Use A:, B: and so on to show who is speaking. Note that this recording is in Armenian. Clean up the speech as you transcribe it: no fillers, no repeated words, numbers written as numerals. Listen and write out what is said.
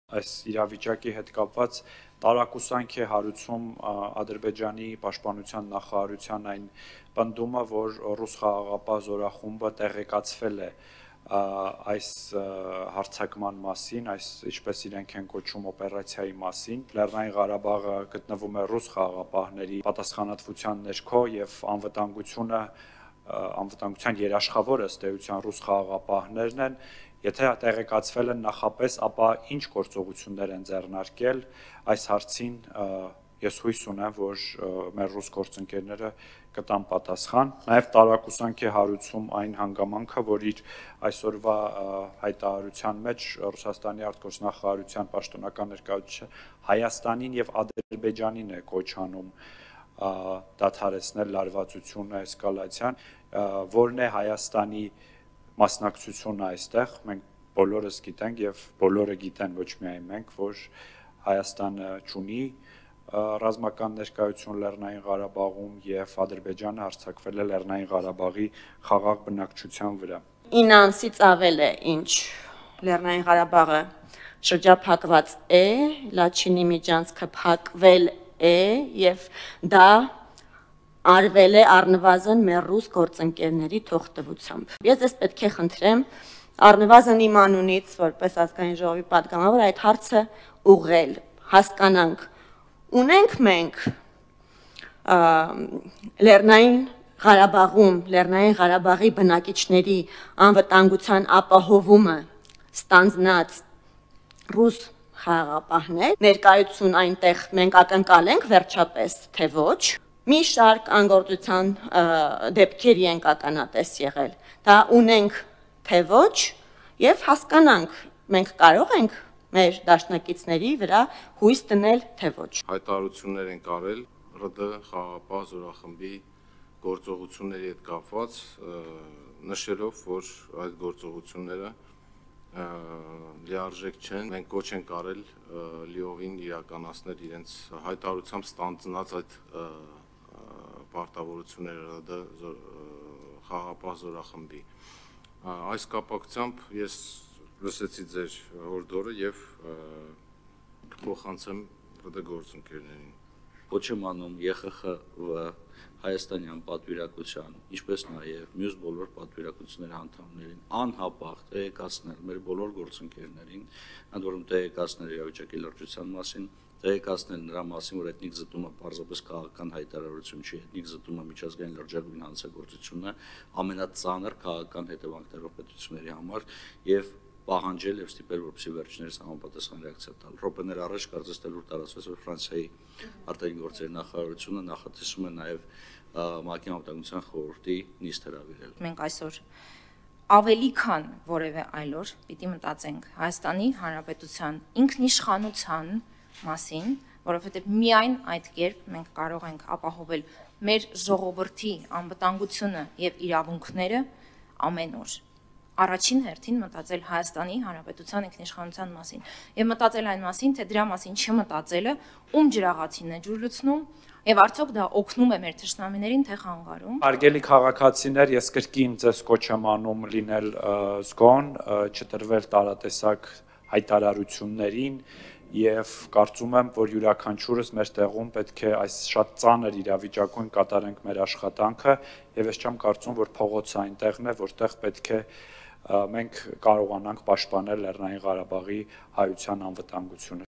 A: Այս իրավիճակի հետ կապված տարակուսանք է հարուցում Ադրբեջանի պաշտպանության նախարարության այն պնդումը, որ ռուս խաղաղապահ զորախումբը տեղեկացվել է այս հարձակման մասին, այս ինչպես իրենք են կոչում օպերացիայի մասին։ Լեռնային Ղարաբաղը գտնվում է ռուս խաղաղապահների պատասխանատվության ներքո եւ անվտանգության երաշխավորը ըստ էության ռուս խաղաղապահներն են։ Եթե տեղեկացվել են նախապես, ապա ինչ գործողություններ են ձեռնարկել այս հարցին, ես հույս ունեմ, որ մեր ռուս գործընկերները կտան պատասխան։ Նաև տարակուսանք է հարուցում այն հանգամանքը, որ իր այսօրվա հայտարարության մեջ Ռուսաստանի արտգործնախարարության պաշտոնական ներկայացուցիչը Հայաստանին եւ Ադրբեջանին է կոչ անում դադարեցնել լարվածությունը, էսկալացիան, որն է Հայաստանի մասնակցությունը այստեղ, մենք բոլորս գիտենք եւ բոլորը գիտեն, ոչ միայն մենք, որ Հայաստանը ունի ռազմական ներկայություն Լեռնային Ղարաբաղում եւ Ադրբեջանը հարձակվել է Լեռնային Ղարաբաղի խաղաղ բնակչության վրա։
B: 9 ամսից ավել է, ինչ Լեռնային Ղարաբաղը շրջափակված է, Լաչինի միջանցքը փակվել է եւ դա արվել է առնվազն մեր ռուս գործընկերների թողտվությամբ։ Ես ես պետք է խնդրեմ առնվազն իմ անունից, որպես ազգային ժողովի պատգամավոր, այդ հարցը ուղղել, հասկանանք, ունենք մենք Լեռնային Ղարաբաղում, Լեռնային Ղարաբաղի բնակիչների անվտանգության ապահովումը ստանձնած ռուս խաղաղապահներ, ներկայություն այնտեղ մենք ակնկալենք վերջապես, թե ոչ, մի շարք անգործության դեպքերի ենք ականատես եղել, դա ունենք, թե ոչ, եւ հասկանանք, մենք կարող ենք մեր դաշնակիցների վրա հույս դնել, թե ոչ։
C: Հայտարարություններ են կարել ՌԴ խաղաղապահ զորախմբի գործողությունների հետ կապված, նշելով, որ այդ գործողությունները լիարժեք չեն։ Մենք կոչ ենք արել լիովին իրականացնել իրենց հայտարարությամբ ստանձնած այդ պարտավորությունները ՌԴ խաղաղապահ զորախմբի։ Այս կապակցությամբ ես լսեցի ձեր հորդորը եւ կփոխանցեմ ՌԴ գործընկերներին։
D: Կոչ եմ անում ԵԽԽՎ հայաստանյան պատվիրակության, ինչպես նաև մյուս բոլոր պատվիրակությունների անդամներին անհապաղ տեղեկացնել մեր բոլոր գործընկերներին, ընդ որում տեղեկացնել իրավիճակի լրջության մասին, տեղեկացնել նրա մասին, որ էթնիկ զտումը պարզապես քաղաքական հայտարարություն չի, էթնիկ զտումը միջազգային լրջագույն հանցագործություն է, ամենածանր քաղաքական հետևանքներով պետությունների համար եւ պահանջել եւ ստիպել, որպեսզի վերջիններս համապատասխան ռեակցիա տալ։ Ռոպեներ առաջ կարծես թե լուր տարածվեց, որ Ֆրանսիայի արտաքին գործերի նախարարությունը նախատեսում է նաեւ ՄԱԿ-ի անվտանգության խորհրդի նիստ հրավիրել։
E: Մենք այսօր ավելի քան որևէ այլ օր պիտի մտածենք Հայաստանի Հանրապետության ինքնիշխանության մասին, որովհետեւ միայն այդ կերպ մենք կարող ենք ապահովել մեր ժողովրդի անվտանգությունը եւ իրավունքները ամեն օր։ Առաջին հերթին մտածել Հայաստանի Հանրապետության ինքնիշխանության մասին եւ մտածել այն մասին, թե դրա մասին չմտածելը ում ջրաղացին է ջուր լցնում եւ արդյոք դա օգնում է մեր թշնամիներին, թե խանգարում։
A: Հարգելի քաղաքացիներ, ես կրկին ձեզ կոչ եմ անում լինել զգոն, չտրվել տարատեսակ հայտարարություններին եւ կարծում եմ, որ յուրաքանչյուրս մեր տեղում պետք է այս շատ ծանր իրավիճակում կատարենք մեր աշխատանքը եւ ես չեմ կարծում, որ փողոցը այնտեղն է, որտեղ պետք է մենք կարողանանք պաշտպանել Լեռնային Ղարաբաղի հայության անվտանգությունը։